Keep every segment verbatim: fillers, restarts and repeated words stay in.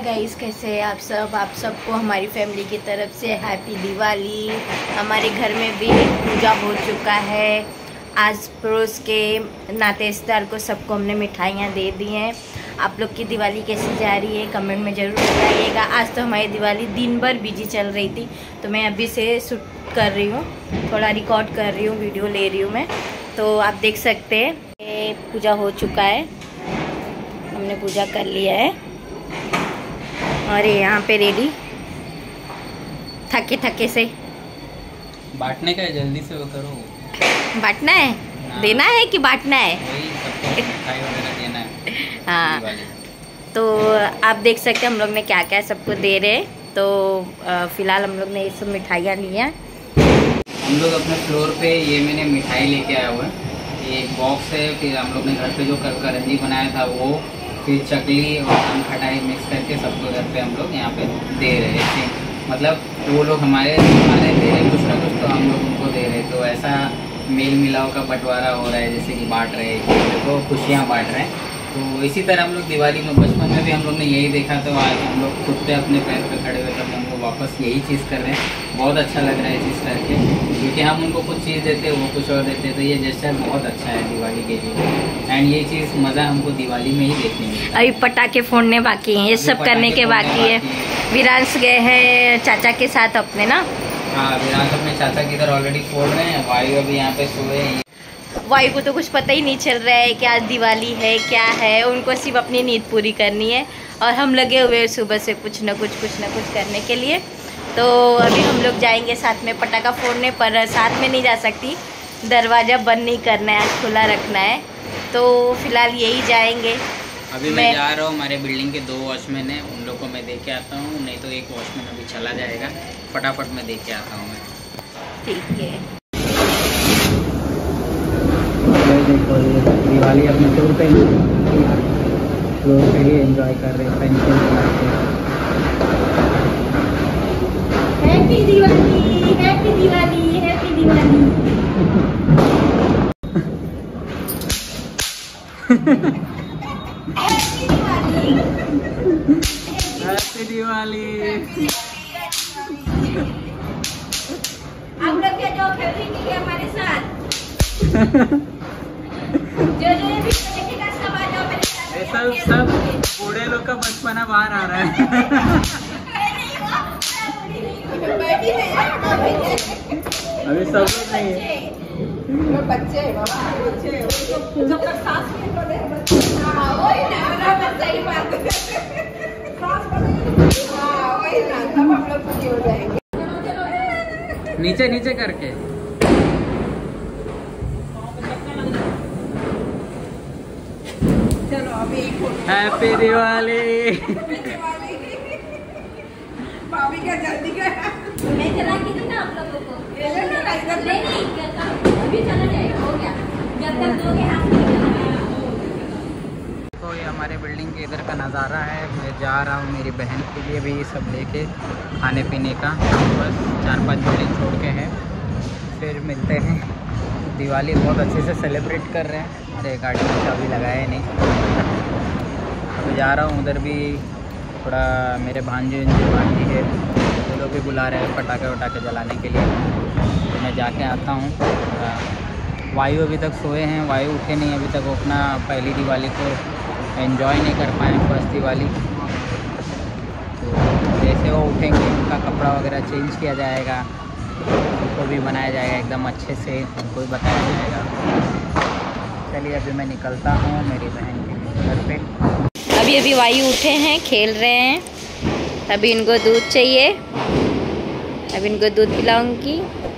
Guys, कैसे हैं आप सब। आप सबको हमारी फैमिली की तरफ से हैप्पी दिवाली। हमारे घर में भी पूजा हो चुका है। आज पड़ोस के नातेदार को सबको हमने मिठाइयाँ दे दी हैं। आप लोग की दिवाली कैसी जा रही है कमेंट में ज़रूर बताइएगा। आज तो हमारी दिवाली दिन भर बिजी चल रही थी, तो मैं अभी से शूट कर रही हूँ, थोड़ा रिकॉर्ड कर रही हूँ, वीडियो ले रही हूँ मैं। तो आप देख सकते हैं ये पूजा हो चुका है, हमने पूजा कर लिया है और ये यहाँ पे रेडी थके थके से बांटने का है, जल्दी से वो करो। बांटना है, देना है कि बांटना है? वही सबको मिठाई वगैरह देना है। हाँ, तो आप देख सकते हैं हम लोग ने क्या क्या सबको दे रहे हैं। तो फिलहाल हम लोग ने ये सब मिठाइयाँ ली हैं। हम लोग अपने फ्लोर पे ये मैंने मिठाई लेके आया हुआ है, ये एक बॉक्स है। फिर हम लोग ने घर पे जो कर करंजी बनाया था वो, फिर चकली और आम खटाई मिक्स करके सबको घर पे हम लोग यहाँ पे दे रहे थे। मतलब वो लोग हमारे हमारे दे रहे कुछ ना कुछ, तो हम लोग उनको दे रहे। तो ऐसा मेल मिलाव का बंटवारा हो रहा है, जैसे कि बांट रहे हैं, तो खुशियाँ बांट रहे हैं। तो इसी तरह हम लोग दिवाली में, बचपन में भी हम लोग ने यही देखा, तो आज हम लोग खुद पे अपने पैर पे खड़े हुए, तब हम लोग वापस यही चीज़ कर रहे हैं। बहुत अच्छा लग रहा है ये चीज़ करके, क्योंकि हम उनको कुछ चीज़ देते वो कुछ और देते, तो ये जेस्चर बहुत अच्छा है दिवाली के लिए। एंड ये चीज़ मज़ा हमको दिवाली में ही देखने मिलता है। अभी पटाखे फोड़ने बाकी हैं, ये सब करने के बाकी है। विरांश गए हैं चाचा के साथ अपने ना। हाँ, विरांश अपने चाचा की इधर ऑलरेडी फोड़ रहे हैं। वायु अभी यहाँ पे सोए हैं। वायु को तो कुछ पता ही नहीं चल रहा है कि आज दिवाली है क्या है, उनको सिर्फ अपनी नींद पूरी करनी है और हम लगे हुए सुबह से कुछ न कुछ कुछ न कुछ करने के लिए। तो अभी हम लोग जाएंगे साथ में पटाखा फोड़ने, पर साथ में नहीं जा सकती, दरवाज़ा बंद नहीं करना है, आज खुला रखना है। तो फिलहाल यही जाएंगे। अभी मैं, मैं जा रहा हूँ, हमारे बिल्डिंग के दो वॉचमैन हैं, उन लोग को मैं दे के आता हूँ, नहीं तो एक वॉचमैन अभी चला जाएगा, फटाफट मैं दे के आता हूँ मैं। ठीक है, देखो ये दिवाली अपने फ्लोर पे फ्लोर पे ही एंजॉय कर रहे हैं। Happy Diwali, happy Diwali, happy Diwali. Happy Diwali. आप लोग क्या जो खेलेंगे हमारे साथ जो जो भी देखेगा सब आ जाओ मेरे साथ। सब सब बूढ़े लोग का बचपना बाहर आ रहा है। अभी सब लोग नहीं है, बच्चे बाबा बच्चे जब तक सांस नहीं छोड़े हां वही ना, सही बात है। सांस हां वही ना, तब हम लोग खुशी हो जाएंगे। नीचे नीचे करके चलो अभी एक फोटो। हैप्पी दिवाली। भाभी क्या जल्दी क्या मैं चला के दूं ना आप लोगों को? ले लो ना इधर। नहीं नहीं, अभी चला जाएगा, हो गया, जब तक दोगे हाथ नहीं चलाना। तो ये हमारे बिल्डिंग के इधर का नज़ारा है। मैं जा रहा हूँ मेरी बहन के लिए भी सब लेके खाने पीने का, बस चार पांच बिल्डिंग छोड़ के हैं, फिर मिलते हैं। दिवाली बहुत अच्छे से सेलिब्रेट कर रहे हैं। अरे गाड़ी में चाबी लगाया नहीं, अभी जा रहा हूँ उधर भी, थोड़ा मेरे भांजे भांजी है वो लोग भी बुला रहे हैं पटाखे वटाखे जलाने के लिए, तो मैं जाके आता हूँ। वायु अभी तक सोए हैं, वायु उठे नहीं अभी तक, वो अपना पहली दिवाली को एंजॉय नहीं कर पाए, फर्स्ट दिवाली। तो जैसे वो उठेंगे उनका कपड़ा वगैरह चेंज किया जाएगा, उनको भी बनाया जाएगा एकदम अच्छे से, उनको भी बताया जाएगा। चलिए अभी मैं निकलता हूँ मेरी बहन के घर पे। अभी अभी वायु उठे हैं, खेल रहे हैं, अभी इनको दूध चाहिए, अभी इनको दूध पिलाऊंगी।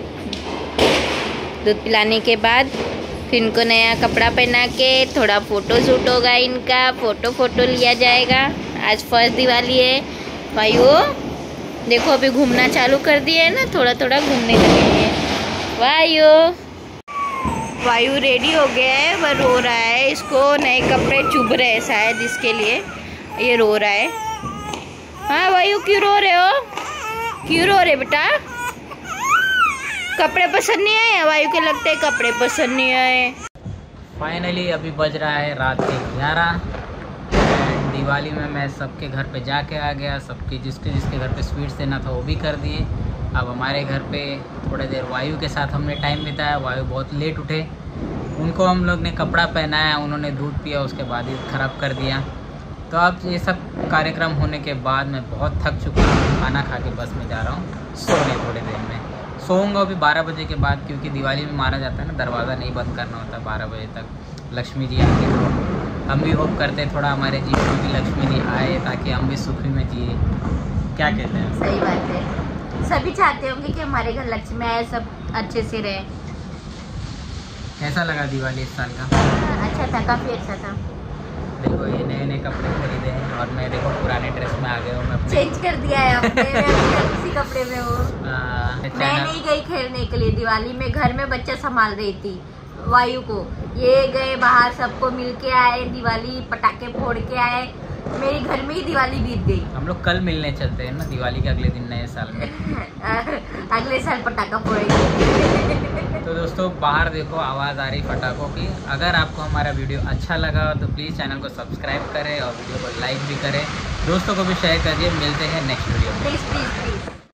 दूध पिलाने के बाद फिर इनको नया कपड़ा पहना के थोड़ा फ़ोटो शूट होगा इनका, फ़ोटो फ़ोटो लिया जाएगा। आज फर्स्ट दिवाली है। वायु देखो अभी घूमना चालू कर दिया है ना, थोड़ा थोड़ा घूमने लगे हैं। वायु वायु रेडी हो गया है, वह रो रहा है, इसको नए कपड़े चुभ रहे हैं शायद, इसके लिए ये रो रहा है। हाँ वायु क्यों रो रहे हो, क्यों रो रहे बेटा? कपड़े पसंद नहीं आए? वायु के लगते हैं कपड़े पसंद नहीं आए। फाइनली अभी बज रहा है रात के ग्यारह। दिवाली में मैं सबके घर पे जाके आ गया, सबके जिसके जिसके घर पे स्वीट्स देना था वो भी कर दिए। अब हमारे घर पे थोड़ी देर वायु के साथ हमने टाइम बिताया। वायु बहुत लेट उठे, उनको हम लोग ने कपड़ा पहनाया, उन्होंने दूध पिया, उसके बाद ही ख़राब कर दिया। तो अब ये सब कार्यक्रम होने के बाद मैं बहुत थक चुका हूँ। खाना खा के बस में जा रहा हूँ सोने। थोड़ी देर में सोऊंगा अभी बारह बजे के बाद, क्योंकि दिवाली में मारा जाता है ना, दरवाज़ा नहीं बंद करना होता बारह बजे तक। लक्ष्मी जी आएंगे तो हम भी होप करते हैं थोड़ा हमारे जीवन में भी लक्ष्मी जी आए, ताकि हम भी सुखी में जिए। क्या कहते हैं? सही बात है, सभी चाहते होंगे कि हमारे घर लक्ष्मी आए, सब अच्छे से रहे। कैसा लगा दिवाली इस साल का? अच्छा था, काफ़ी अच्छा था। देखो ये नए नए कपड़े खरीदे हैं और मैं देखो पुराने ड्रेस में आ गया हूँ। मैं अपने चेंज कर दिया है आपने, मैं अभी उसी कपड़े में हूँ। आ, मैं नहीं गई खेलने के लिए दिवाली में, घर में बच्चा संभाल रही थी वायु को। ये गए बाहर, सबको मिल के आए, दिवाली पटाखे फोड़ के आए। मेरी घर में ही दिवाली बीत गई। हम लोग कल मिलने चलते हैं ना दिवाली के अगले दिन नए साल में। अगले साल पटाखा फोड़ेंगे। तो दोस्तों बाहर देखो आवाज़ आ रही पटाखों की। अगर आपको हमारा वीडियो अच्छा लगा तो प्लीज़ चैनल को सब्सक्राइब करें और वीडियो को लाइक भी करें, दोस्तों को भी शेयर करिए। मिलते हैं नेक्स्ट वीडियो में। Please please please.